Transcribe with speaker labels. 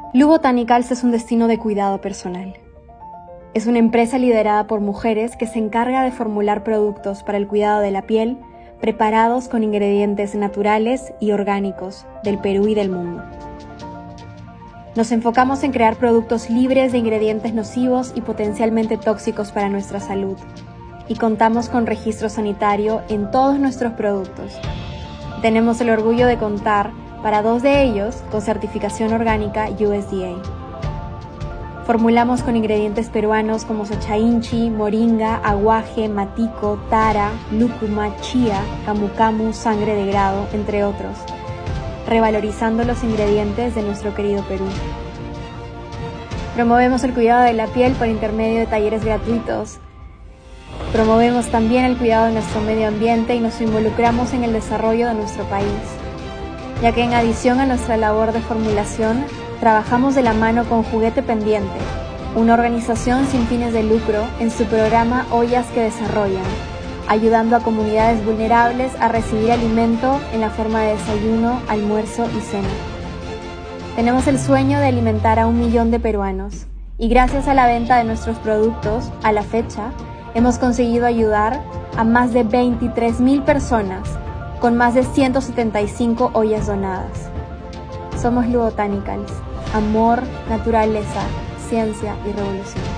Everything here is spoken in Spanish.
Speaker 1: Lu Botanicals es un destino de cuidado personal. Es una empresa liderada por mujeres que se encarga de formular productos para el cuidado de la piel preparados con ingredientes naturales y orgánicos del Perú y del mundo. Nos enfocamos en crear productos libres de ingredientes nocivos y potencialmente tóxicos para nuestra salud, y contamos con registro sanitario en todos nuestros productos. Tenemos el orgullo de contar para 2 de ellos con certificación orgánica USDA. Formulamos con ingredientes peruanos como sochainchi, moringa, aguaje, matico, tara, lúcuma, chía, camu camu, sangre de grado, entre otros, revalorizando los ingredientes de nuestro querido Perú. Promovemos el cuidado de la piel por intermedio de talleres gratuitos. Promovemos también el cuidado de nuestro medio ambiente y nos involucramos en el desarrollo de nuestro país, ya que en adición a nuestra labor de formulación, trabajamos de la mano con Juguete Pendiente, una organización sin fines de lucro, en su programa Ollas que Desarrollan, ayudando a comunidades vulnerables a recibir alimento en la forma de desayuno, almuerzo y cena. Tenemos el sueño de alimentar a 1 millón de peruanos, y gracias a la venta de nuestros productos, a la fecha, hemos conseguido ayudar a más de 23,000 personas, con más de 175 ollas donadas. Somos Lu Botanicals, amor, naturaleza, ciencia y revolución.